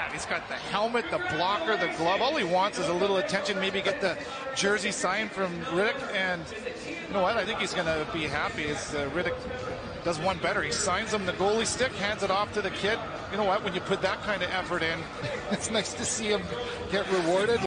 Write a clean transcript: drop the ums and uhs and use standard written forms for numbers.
that. He's got the helmet, the blocker, the glove. All he wants is a little attention, maybe get the jersey signed from Riddick. And you know what? I think he's going to be happy as Riddick does one better. He signs him the goalie stick, hands it off to the kid. You know what? When you put that kind of effort in, it's nice to see him get rewarded.